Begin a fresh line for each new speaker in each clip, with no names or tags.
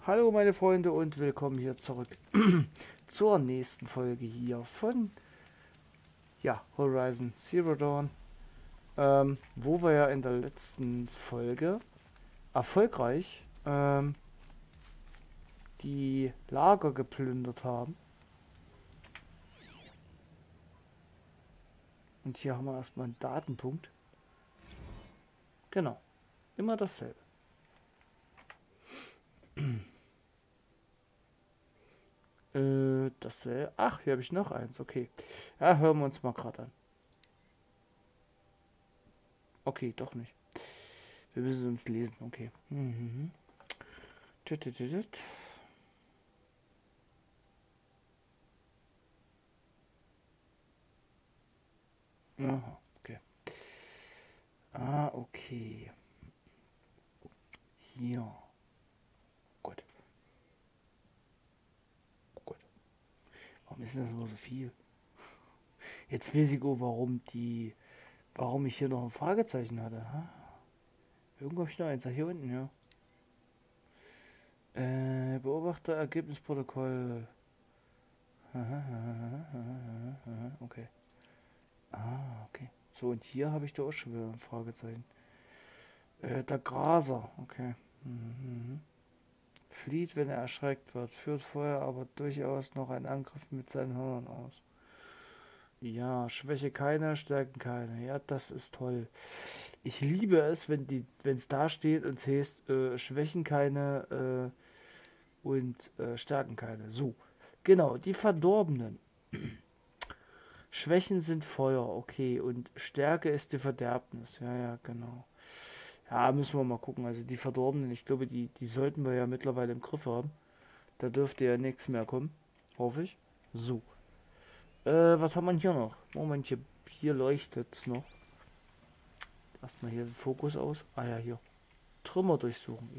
Hallo meine Freunde und willkommen hier zurück zur nächsten Folge hier von Horizon Zero Dawn, wo wir ja in der letzten Folge erfolgreich die Lager geplündert haben. Und hier haben wir erstmal einen Datenpunkt. Genau, immer dasselbe. Dasselbe. Ach, hier habe ich noch eins, okay. Ja, hören wir uns mal gerade an. Okay, doch nicht. Wir müssen uns lesen, okay. Mhm. Aha, okay. Ah, okay. Hier. Gut. Gut. Warum ist denn das immer so viel? Jetzt weiß ich auch, warum ich hier noch ein Fragezeichen hatte. Ha? Irgendwo habe ich noch eins. Hier unten, ja. Beobachterergebnisprotokoll. Okay. Ah, okay. So, und hier habe ich da auch schon wieder ein Fragezeichen. Der Graser. Okay. Mhm. Flieht, wenn er erschreckt wird. Führt vorher aber durchaus noch einen Angriff mit seinen Hörnern aus. Ja, Schwäche keine, Stärken keine. Ja, das ist toll. Ich liebe es, wenn es da steht und es heißt, Schwächen keine und Stärken keine. So, genau, die Verdorbenen. Schwächen sind Feuer, okay. Und Stärke ist die Verderbnis. Ja, ja, genau. Ja, müssen wir mal gucken. Also die Verdorbenen, ich glaube, die sollten wir ja mittlerweile im Griff haben. Da dürfte ja nichts mehr kommen. Hoffe ich. So. Was haben wir hier noch? Moment, hier leuchtet es noch. Erstmal hier den Fokus aus. Ah ja, hier. Trümmer durchsuchen.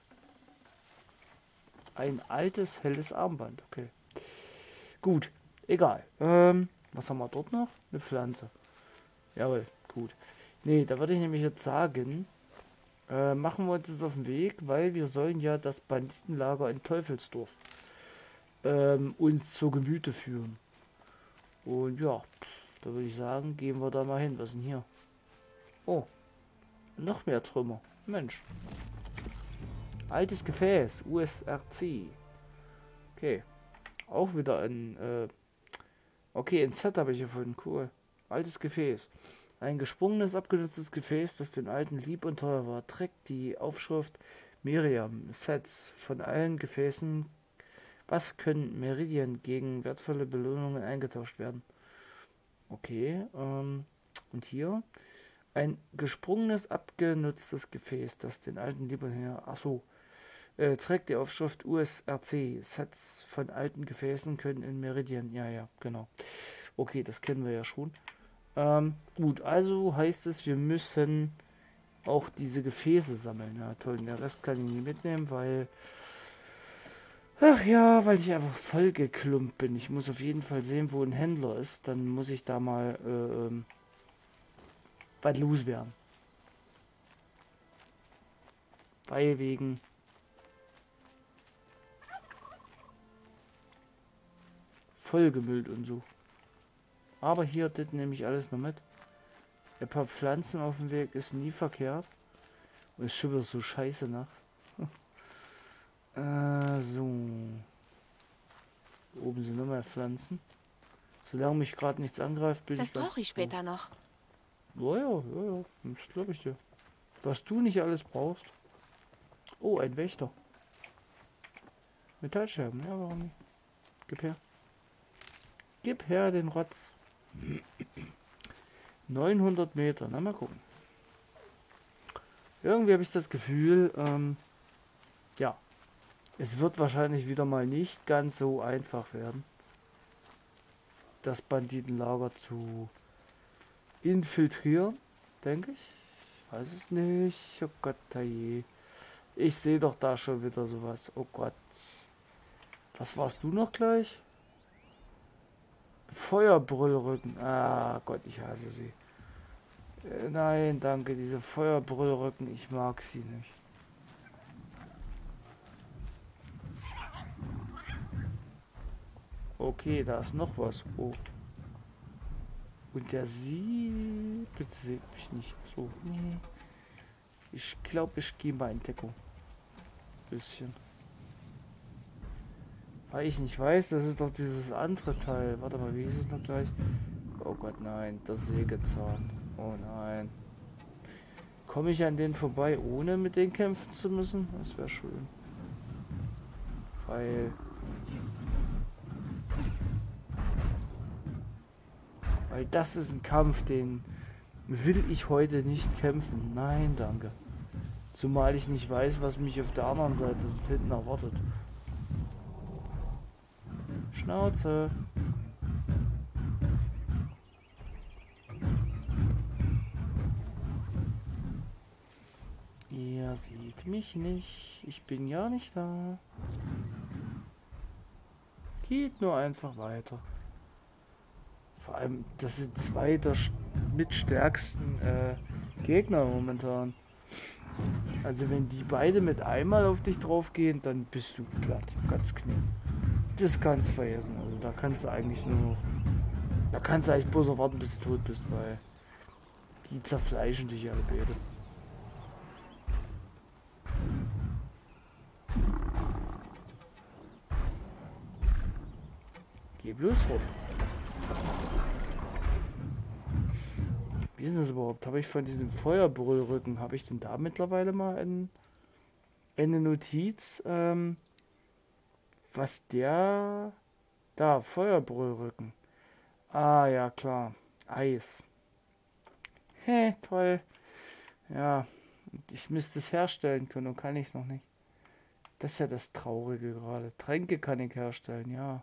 Ein altes, helles Armband. Okay. Gut. Egal. Was haben wir dort noch? Eine Pflanze. Jawohl. Gut. Nee, da würde ich nämlich jetzt sagen, machen wir uns jetzt auf den Weg, weil wir sollen ja das Banditenlager in Teufelsdurst uns zu Gemüte führen. Und ja, da würde ich sagen, gehen wir da mal hin. Was ist denn hier? Oh, noch mehr Trümmer. Mensch. Altes Gefäß, USRC. Okay. Auch wieder ein, okay, ein Set habe ich gefunden. Cool. Altes Gefäß. Ein gesprungenes, abgenutztes Gefäß, das den Alten lieb und teuer war, trägt die Aufschrift Miriam. Sets von allen Gefäßen. Was können Meridian gegen wertvolle Belohnungen eingetauscht werden? Okay, und hier ein gesprungenes, abgenutztes Gefäß, das den Alten lieb und her. Achso. Trägt die Aufschrift USRC. Sets von alten Gefäßen können in Meridian. Ja, ja, genau. Okay, das kennen wir ja schon. Gut, also heißt es, wir müssen auch diese Gefäße sammeln. Ja, toll. Den Rest kann ich nicht mitnehmen, weil... Ach ja, weil ich einfach voll geklumpt bin. Ich muss auf jeden Fall sehen, wo ein Händler ist. Dann muss ich da mal was loswerden. Weil wegen... vollgemüllt und so. Aber hier, das nehme ich alles noch mit. Ein paar Pflanzen auf dem Weg ist nie verkehrt. Und ist schon wieder so scheiße nach. So. Oben sind noch mehr Pflanzen. Solange mich gerade nichts angreift, bin
Das
ich ganz
brauche ich später noch.
ja. Das glaube ich dir. Was du nicht alles brauchst. Oh, ein Wächter. Metallscherben, ja, warum nicht? Gib her. Gib her den Rotz. 900 Meter, na mal gucken. Irgendwie habe ich das Gefühl, ja, es wird wahrscheinlich wieder mal nicht ganz so einfach werden, das Banditenlager zu infiltrieren, denke ich. Ich weiß es nicht. Oh Gott, je. Ich sehe doch da schon wieder sowas. Oh Gott. Was warst du noch gleich? Feuerbrüllrücken. Ah Gott, ich hasse sie. Nein, danke. Diese Feuerbrüllrücken, ich mag sie nicht. Okay, da ist noch was. Oh. Und der sieht... Bitte seht mich nicht. So, nee. Ich glaube, ich gehe mal in Deckung. Bisschen. Weil ich nicht weiß, das ist doch dieses andere Teil. Warte mal, wie ist es noch gleich? Oh Gott, nein. Das Sägezahn. Oh nein. Komme ich an den vorbei, ohne mit denen kämpfen zu müssen? Das wäre schön. Weil... Weil das ist ein Kampf, den will ich heute nicht kämpfen. Nein, danke. Zumal ich nicht weiß, was mich auf der anderen Seite dort hinten erwartet. Schnauze. Ihr seht mich nicht. Ich bin ja nicht da. Geht nur einfach weiter. Vor allem, das sind zwei der mitstärksten Gegner momentan. Also wenn die beide mit einmal auf dich drauf gehen, dann bist du platt. Ganz knie. Das kannst du vergessen. Also da kannst du eigentlich nur... Da kannst du eigentlich bloß erwarten, bis du tot bist, weil die zerfleischen dich alle beide. Geh bloß fort. Wie ist das überhaupt? Habe ich von diesem Feuerbrüllrücken, habe ich denn da mittlerweile mal eine Notiz, was der... Da, Feuerbrüllrücken. Ah, ja, klar. Eis. Hä, toll. Ja, ich müsste es herstellen können und kann ich es noch nicht. Das ist ja das Traurige gerade. Tränke kann ich herstellen, ja.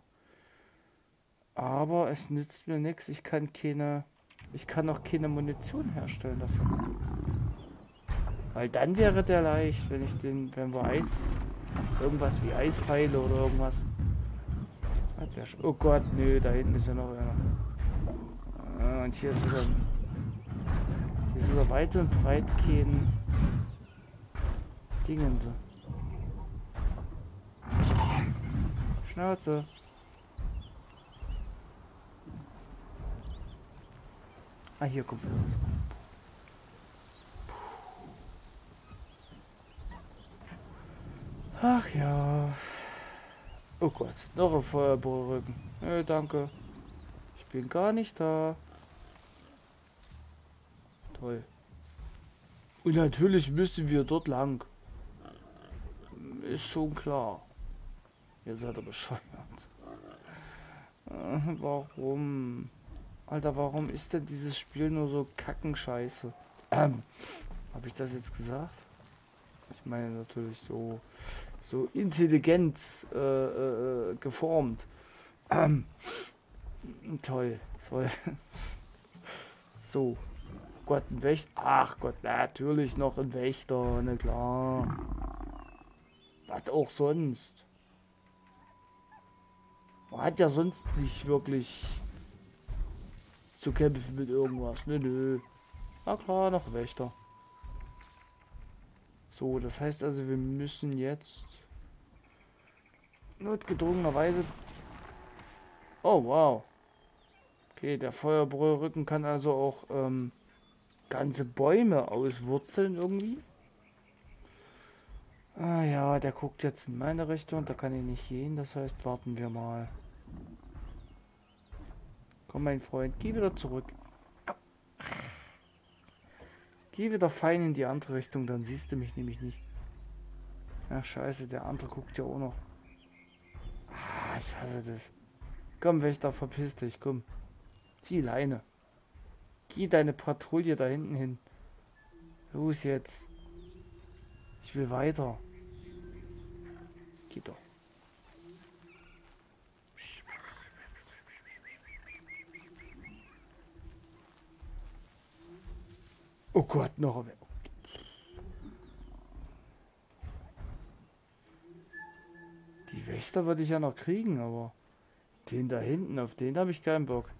Aber es nützt mir nichts. Ich kann auch keine Munition herstellen davon. Weil dann wäre der leicht, wenn wir irgendwas wie Eispfeile oder irgendwas. Oh Gott, nö, da hinten ist ja noch einer. Ah, und hier ist wieder weit und breit kein Dingense. Schnauze. Ah, hier kommt wieder was. Ach ja. Oh Gott, noch ein Feuerbrüllrücken. Danke. Ich bin gar nicht da. Toll. Und natürlich müssen wir dort lang. Ist schon klar. Ihr seid ihr bescheuert. Warum? Alter, warum ist denn dieses Spiel nur so kackenscheiße? Habe ich das jetzt gesagt? Ich meine natürlich so intelligent geformt. Toll. So. Gott, ein Wächter. Ach Gott, natürlich noch ein Wächter. Na klar. Was auch sonst. Man hat ja sonst nicht wirklich zu kämpfen mit irgendwas. Nö. Na klar, noch ein Wächter. So, das heißt also, wir müssen jetzt notgedrungenerweise... Oh, wow. Okay, der Feuerbrüllrücken kann also auch ganze Bäume auswurzeln irgendwie. Ah ja, der guckt jetzt in meine Richtung, da kann ich nicht gehen, das heißt, warten wir mal. Komm, mein Freund, geh wieder zurück. Geh wieder fein in die andere Richtung, dann siehst du mich nämlich nicht. Ach scheiße, der andere guckt ja auch noch. Ah, ich hasse das. Komm, Wächter, verpiss dich, komm. Zieh Leine. Geh deine Patrouille da hinten hin. Los jetzt. Ich will weiter. Geh doch. Oh Gott, noch ein... Die Wächter würde ich ja noch kriegen, aber den da hinten, auf den habe ich keinen Bock.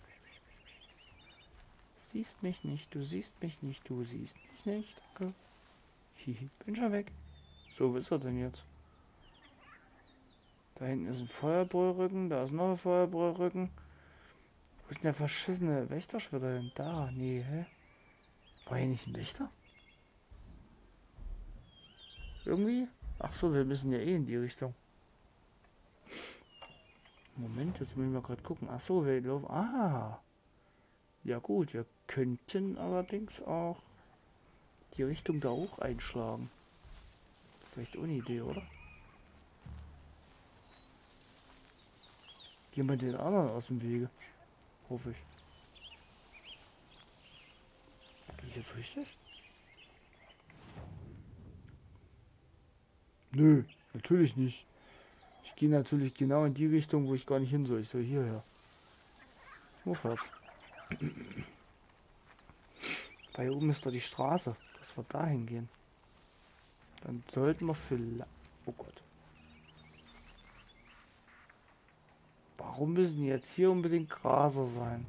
Siehst mich nicht, du siehst mich nicht, du siehst mich nicht. Danke. Hihi, bin schon weg. So, wo ist er denn jetzt? Da hinten ist ein Feuerbohrrücken, da ist noch ein Feuerbohrrücken. Wo ist denn der verschissene Wächterschwitter denn? Da, nee, hä? War hier nicht ein Wächter? Irgendwie? Ach so, wir müssen ja eh in die Richtung. Moment, jetzt müssen wir gerade gucken. Ach so, wir laufen. Ah! Ja gut, wir könnten allerdings auch die Richtung da hoch einschlagen. Vielleicht ohne Idee, oder? Gehen wir den anderen aus dem Wege. Hoffe ich. Gehe ich jetzt richtig? Nö, natürlich nicht. Ich gehe natürlich genau in die Richtung, wo ich gar nicht hin soll. Ich soll hierher. Vorwärts. Da hier oben ist doch die Straße, dass wir dahin gehen. Dann sollten wir vielleicht... Oh Gott. Warum müssen jetzt hier unbedingt Graser sein?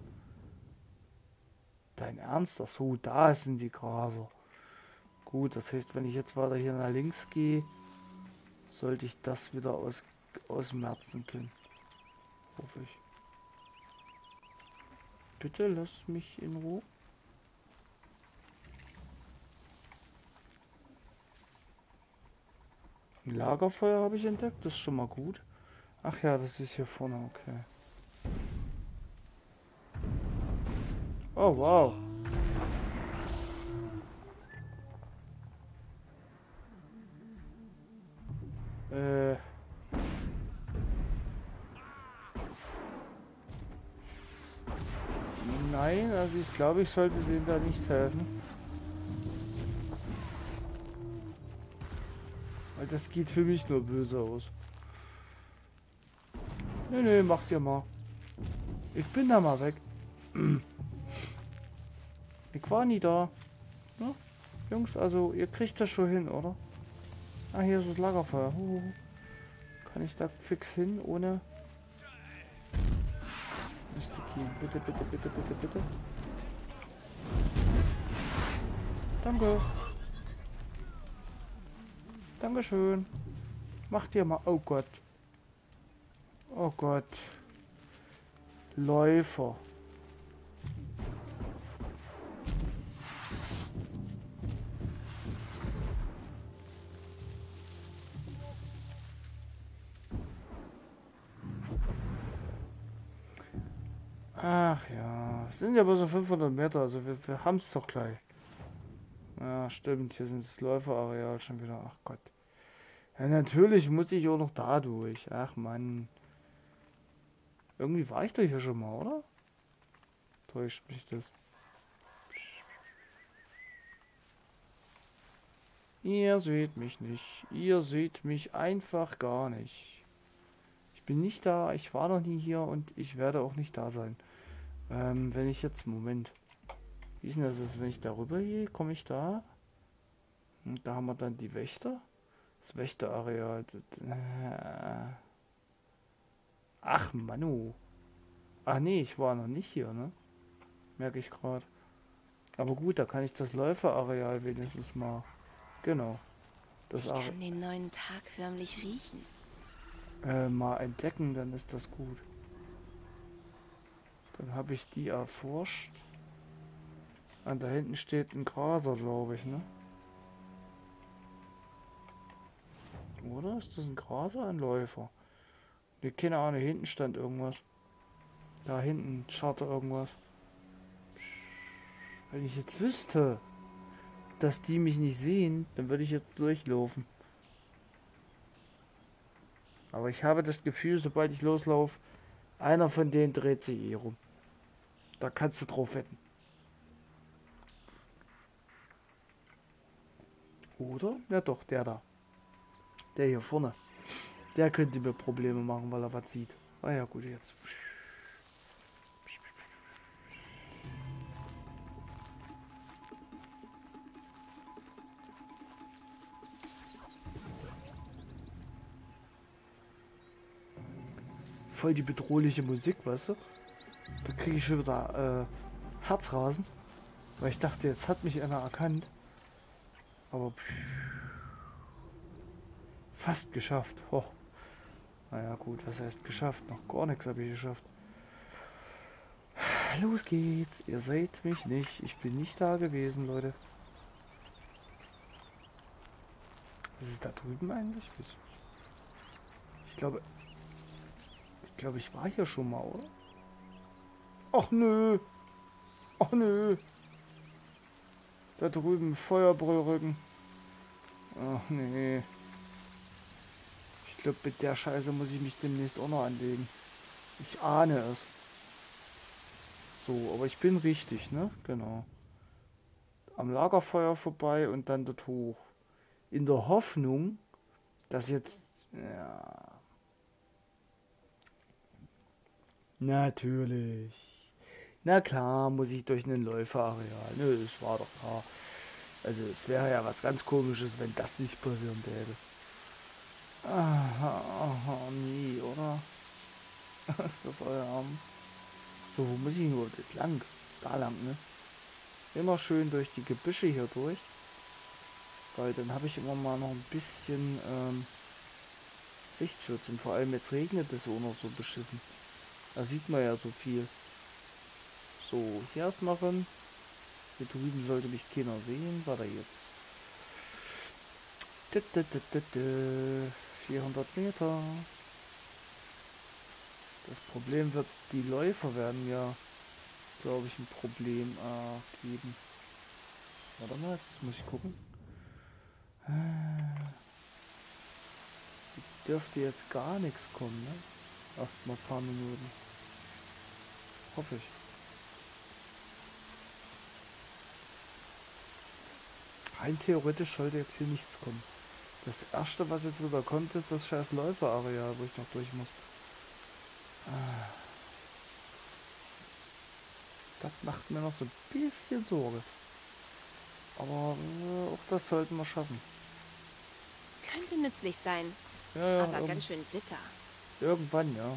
Dein Ernst? Ach so, da sind die Graser. Gut, das heißt, wenn ich jetzt weiter hier nach links gehe, sollte ich das wieder ausmerzen können. Hoffe ich. Bitte lass mich in Ruhe. Ein Lagerfeuer habe ich entdeckt, das ist schon mal gut. Ach ja, das ist hier vorne, okay. Oh, wow. Nein, also ich glaube, ich sollte denen da nicht helfen. Weil das geht für mich nur böse aus. Nee, nee, macht ihr mal. Ich bin da mal weg. Ich war nie da. Ja? Jungs, also ihr kriegt das schon hin, oder? Ah, hier ist das Lagerfeuer. Kann ich da fix hin, ohne... Bitte, bitte, bitte, bitte, bitte. Danke. Dankeschön. Macht ihr mal... Oh Gott. Oh Gott. Läufer. Ach ja, es sind ja bloß so 500 Meter, also wir haben es doch gleich. Ja, stimmt, hier sind das Läuferareal schon wieder. Ach Gott. Ja, natürlich muss ich auch noch da durch. Ach Mann. Irgendwie war ich doch hier schon mal, oder? Täuscht mich das. Ihr seht mich nicht. Ihr seht mich einfach gar nicht. Ich bin nicht da, ich war noch nie hier und ich werde auch nicht da sein. Wenn ich jetzt... Moment. Wie ist denn das, wenn ich darüber gehe? Komme ich da? Und da haben wir dann die Wächter. Das Wächterareal. Ach, Manu. Ach nee, ich war noch nicht hier, ne? Merke ich gerade. Aber gut, da kann ich das Läuferareal wenigstens mal... Genau. Das
ich kann den neuen Tag förmlich riechen.
Mal entdecken, dann ist das gut. Dann habe ich die erforscht. Und da hinten steht ein Graser, glaube ich, ne? Oder? Ist das ein Graser? Ein Läufer? Ne, keine Ahnung, hinten stand irgendwas. Da hinten scharrte irgendwas. Wenn ich jetzt wüsste, dass die mich nicht sehen, dann würde ich jetzt durchlaufen. Aber ich habe das Gefühl, sobald ich loslaufe, einer von denen dreht sich eh rum. Da kannst du drauf wetten. Oder? Ja doch, der da. Der hier vorne. Der könnte mir Probleme machen, weil er was sieht. Ah ja, gut, jetzt. Voll die bedrohliche Musik, weißt du? Da kriege ich schon wieder Herzrasen. Weil ich dachte, jetzt hat mich einer erkannt. Aber fast geschafft. Oh. Naja gut, was heißt geschafft? Noch gar nichts habe ich geschafft. Los geht's. Ihr seht mich nicht. Ich bin nicht da gewesen, Leute. Was ist da drüben eigentlich? Ich glaube, ich war hier schon mal, oder? Ach nö. Ach nö. Da drüben Feuerbrüllrücken. Ach nee. Ich glaube, mit der Scheiße muss ich mich demnächst auch noch anlegen. Ich ahne es. So, aber ich bin richtig, ne? Genau. Am Lagerfeuer vorbei und dann dort hoch. In der Hoffnung, dass jetzt... Ja... Natürlich. Na klar, muss ich durch einen Läuferareal. Nö, das war doch klar. Also es wäre ja was ganz Komisches, wenn das nicht passieren täte. Aha, nee, oder? Ist das euer Ernst? So, wo muss ich nur das lang? Da lang, ne? Immer schön durch die Gebüsche hier durch. Weil dann habe ich immer mal noch ein bisschen Sichtschutz. Und vor allem jetzt regnet es auch noch so beschissen. Da sieht man ja so viel. So, hier erstmal ran. Hier drüben sollte mich keiner sehen. War da jetzt? 400 Meter. Das Problem wird, die Läufer werden ja, glaube ich, ein Problem geben. Warte mal, jetzt muss ich gucken. Dürfte jetzt gar nichts kommen, ne? Erstmal ein paar Minuten. Hoffe ich. Rein theoretisch sollte jetzt hier nichts kommen. Das erste, was jetzt wieder kommt, ist das scheiß Läuferareal, wo ich noch durch muss. Das macht mir noch so ein bisschen Sorge. Aber auch das sollten wir schaffen.
Könnte nützlich sein.
Ja,
Aber ganz schön bitter.
irgendwann, ja.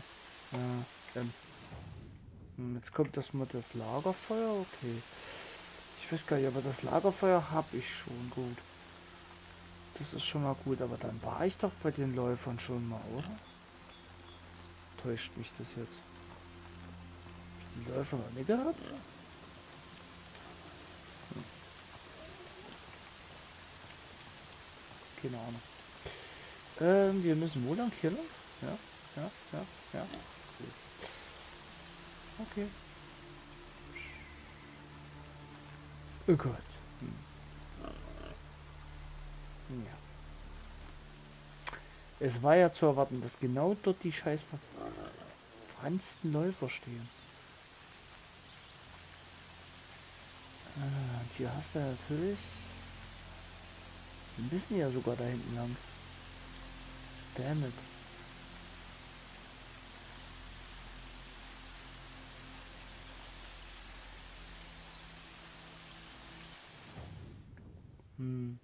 Jetzt kommt erstmal das Lagerfeuer, okay. Ich weiß gar nicht, aber das Lagerfeuer habe ich schon, gut. Das ist schon mal gut, aber dann war ich doch bei den Läufern schon mal, oder? Täuscht mich das jetzt? Hab ich die Läufer noch nicht gehabt? Keine Ahnung. Wir müssen wo lang? Hier lang? Ja. Okay. Oh Gott. Ja. Es war ja zu erwarten, dass genau dort die scheiß verfransten Läufer stehen. Und hier hast du natürlich... Wir müssen ja sogar da hinten lang. Damn it. Und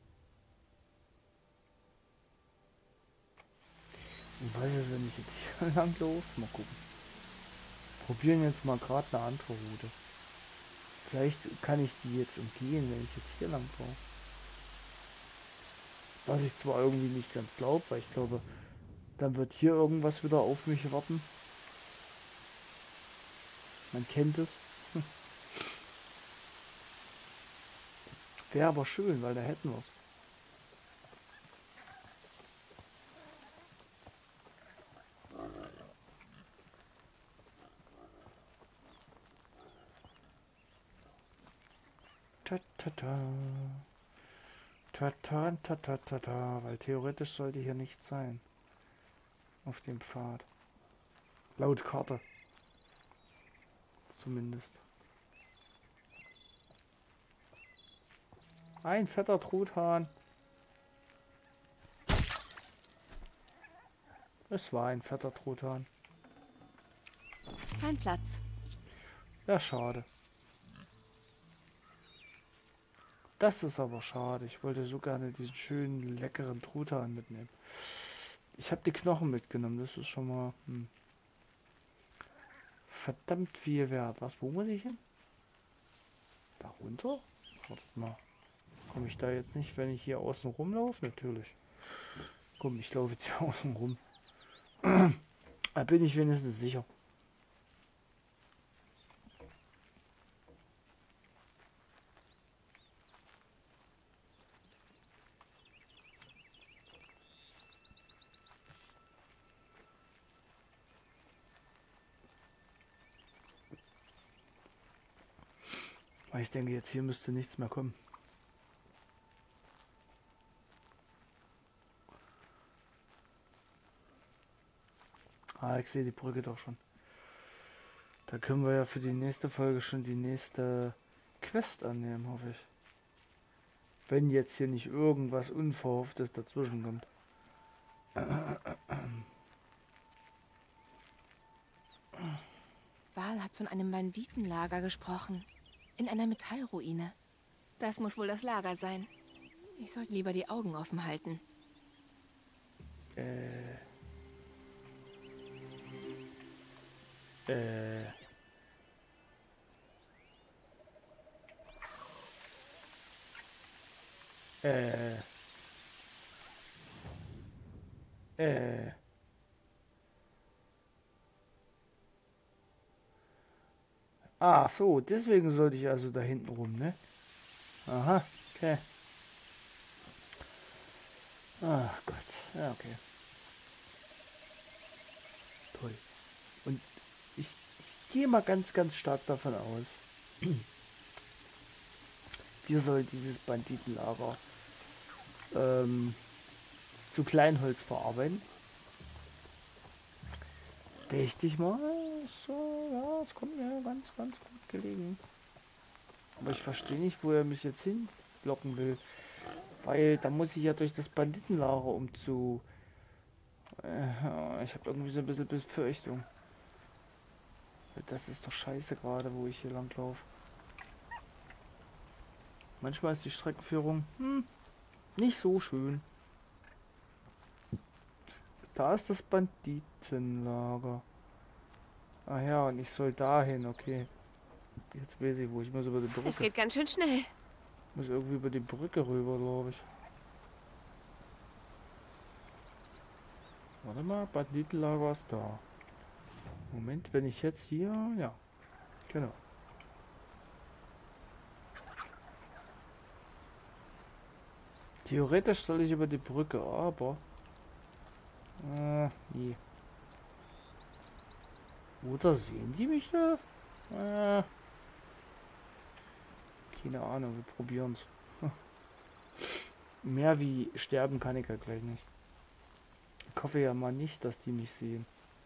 was ist, wenn ich jetzt hier lang laufe? Mal gucken. Probieren jetzt mal gerade eine andere Route. Vielleicht kann ich die jetzt umgehen, wenn ich jetzt hier lang brauche. Was ich zwar irgendwie nicht ganz glaube, weil ich glaube, dann wird hier irgendwas wieder auf mich warten. Man kennt es. Wäre aber schön, weil da hätten wir es. Weil theoretisch sollte hier nichts sein. Auf dem Pfad. Laut Karte. Zumindest. Ein fetter Truthahn. Es war ein fetter Truthahn.
Kein Platz.
Ja, schade. Das ist aber schade. Ich wollte so gerne diesen schönen, leckeren Truthahn mitnehmen. Ich habe die Knochen mitgenommen. Das ist schon mal verdammt viel wert. Was, wo muss ich hin? Da runter? Wartet mal. Komme ich da jetzt nicht, wenn ich hier außen rumlaufe? Natürlich. Komm, ich laufe jetzt hier außen rum. Da bin ich wenigstens sicher. Aber ich denke, jetzt hier müsste nichts mehr kommen. Ah, ich sehe die Brücke doch schon. Da können wir ja für die nächste Folge schon die nächste Quest annehmen, hoffe ich. Wenn jetzt hier nicht irgendwas Unverhofftes dazwischen kommt.
Val hat von einem Banditenlager gesprochen. In einer Metallruine. Das muss wohl das Lager sein. Ich sollte lieber die Augen offen halten.
Äh. Ah, so, deswegen sollte ich also da hinten rum, ne? Aha, okay. Ah Gott, ja, okay. Toll. Und ich gehe mal ganz, ganz stark davon aus, wir sollen dieses Banditenlager zu Kleinholz verarbeiten. Dächte ich mal, so, ja, es kommt mir ganz, ganz gut gelegen. Aber ich verstehe nicht, wo er mich jetzt hinlocken will. Weil da muss ich ja durch das Banditenlager umzu. Ich habe irgendwie so ein bisschen Befürchtung. Das ist doch scheiße gerade, wo ich hier lang laufe. Manchmal ist die Streckenführung nicht so schön. Da ist das Banditenlager. Ach ja, und ich soll dahin, okay. Jetzt weiß ich, wo ich muss über die Brücke.
Es geht ganz schön schnell.
Muss irgendwie über die Brücke rüber, glaube ich. Warte mal, Banditenlager ist da. Moment, wenn ich jetzt hier... Ja, genau. Theoretisch soll ich über die Brücke, aber... nee. Oder sehen die mich da? Keine Ahnung, wir probieren es. Mehr wie sterben kann ich ja gleich nicht. Ich hoffe ja mal nicht, dass die mich sehen.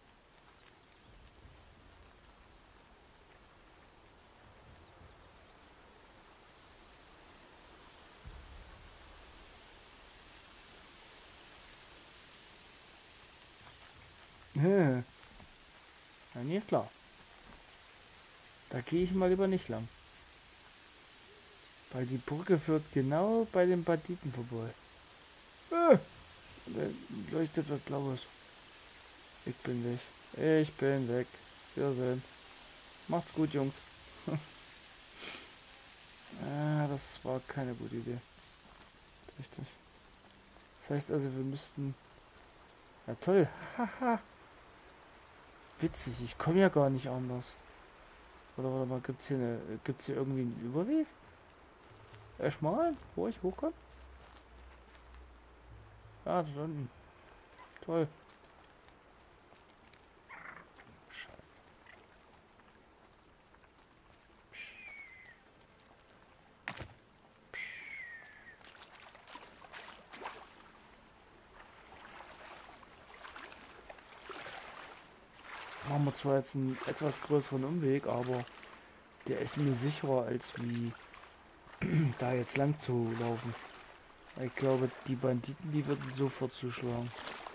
Ja, nee, ist klar. Da gehe ich mal lieber nicht lang. Weil die Brücke führt genau bei den Banditen vorbei. Da leuchtet was Blaues. Ich bin weg. Ich bin weg. Wiedersehen. Macht's gut, Jungs. Das war keine gute Idee. Richtig. Das heißt also, wir müssten... Ja, toll. Haha. Witzig, ich komme ja gar nicht anders. Oder warte mal, gibt's hier irgendwie einen Überweg? Erstmal, wo ich hochkomme? Ah, da unten. Toll. Scheiße. Machen wir zwar jetzt einen etwas größeren Umweg, aber der ist mir sicherer, als wie da jetzt lang zu laufen. Ich glaube, die Banditen, die würden sofort zuschlagen.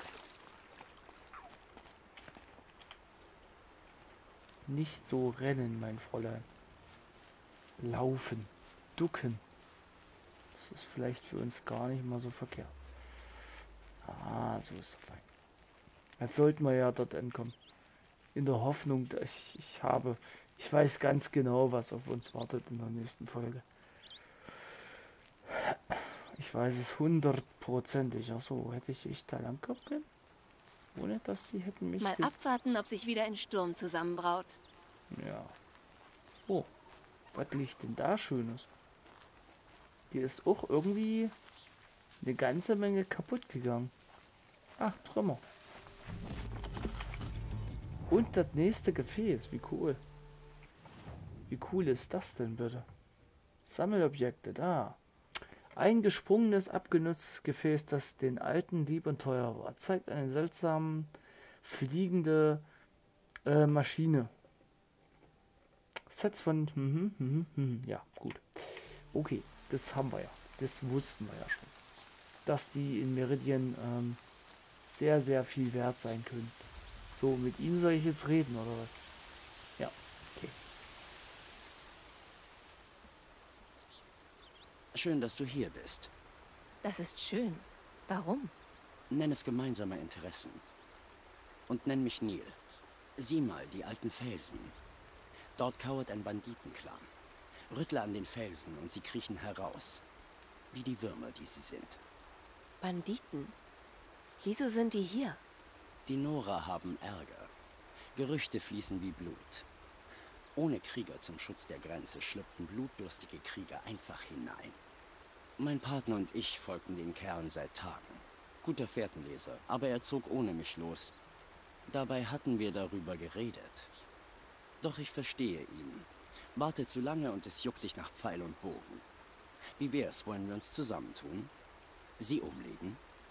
Nicht so rennen, mein Fräulein. Laufen. Ducken. Das ist vielleicht für uns gar nicht mal so verkehrt. Ah, so ist es fein. Jetzt sollten wir ja dort ankommen. In der Hoffnung, dass ich weiß ganz genau, was auf uns wartet in der nächsten Folge. Ich weiß es hundertprozentig. Ach so, hätte ich da lang kommen können? Ohne dass die hätten mich...
Mal abwarten, ob sich wieder ein Sturm zusammenbraut.
Ja. Oh, was liegt denn da Schönes? Hier ist auch irgendwie eine ganze Menge kaputt gegangen. Ach, Trümmer. Und das nächste Gefäß. Wie cool. Wie cool ist das denn bitte? Sammelobjekte, da. Ein gesprungenes, abgenutztes Gefäß, das den alten Dieb und teuer war. Zeigt eine seltsame, fliegende Maschine. Sets von... ja, gut. Okay, das haben wir ja. Das wussten wir ja schon. Dass die in Meridian sehr, sehr viel wert sein können. So, mit ihm soll ich jetzt reden, oder was? Ja, okay.
Schön, dass du hier bist.
Das ist schön. Warum?
Nenn es gemeinsame Interessen. Und nenn mich Neil. Sieh mal, die alten Felsen. Dort kauert ein Banditenclan. Rüttle an den Felsen und sie kriechen heraus. Wie die Würmer, die sie sind.
Banditen? Wieso sind die hier?
Die Nora haben Ärger. Gerüchte fließen wie Blut. Ohne Krieger zum Schutz der Grenze schlüpfen blutdurstige Krieger einfach hinein. Mein Partner und ich folgten den Kerlen seit Tagen. Guter Fährtenleser, aber er zog ohne mich los. Dabei hatten wir darüber geredet. Doch ich verstehe ihn. Warte zu lange und es juckt dich nach Pfeil und Bogen. Wie wär's, wollen wir uns zusammentun? Sie umlegen?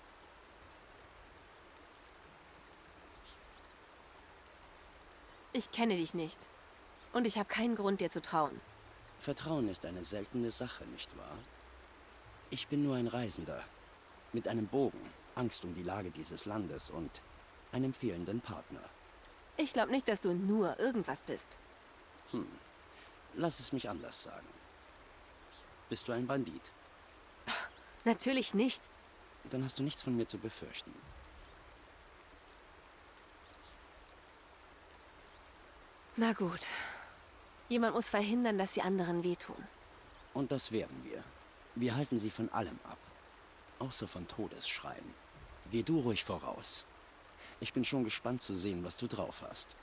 Ich kenne dich nicht. Und ich habe keinen Grund, dir zu trauen.
Vertrauen ist eine seltene Sache, nicht wahr? Ich bin nur ein Reisender. Mit einem Bogen, Angst um die Lage dieses Landes und einem fehlenden Partner.
Ich glaube nicht, dass du nur irgendwas bist.
Lass es mich anders sagen. Bist du ein Bandit?
Natürlich nicht.
Dann hast du nichts von mir zu befürchten.
Na gut. Jemand muss verhindern, dass die anderen wehtun.
Und das werden wir. Wir halten sie von allem ab. Außer von Todesschreien. Geh du ruhig voraus. Ich bin schon gespannt zu sehen, was du drauf hast.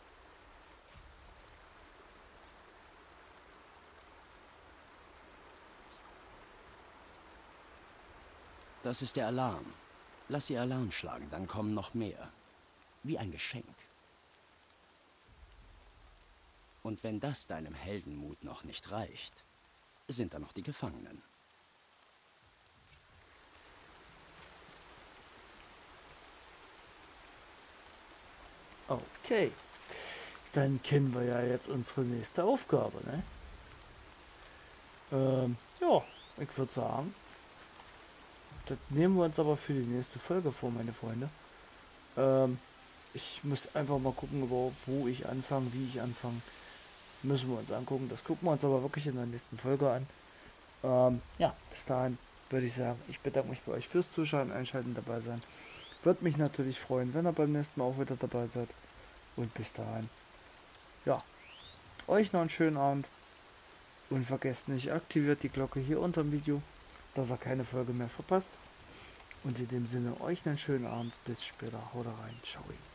Das ist der Alarm. Lass sie Alarm schlagen, dann kommen noch mehr. Wie ein Geschenk. Und wenn das deinem Heldenmut noch nicht reicht, sind da noch die Gefangenen.
Okay. Dann kennen wir ja jetzt unsere nächste Aufgabe, ne? Ja, ich würde sagen, das nehmen wir uns aber für die nächste Folge vor, meine Freunde. Ich muss einfach mal gucken, wo ich anfange, wie ich anfange. Müssen wir uns angucken. Das gucken wir uns aber wirklich in der nächsten Folge an. Ja, bis dahin würde ich sagen, ich bedanke mich bei euch fürs Zuschauen, Einschalten, dabei sein. Würde mich natürlich freuen, wenn ihr beim nächsten Mal auch wieder dabei seid. Und bis dahin, ja, euch noch einen schönen Abend. Und vergesst nicht, aktiviert die Glocke hier unter dem Video, dass ihr keine Folge mehr verpasst. Und in dem Sinne, euch einen schönen Abend. Bis später. Haut rein. Ciao.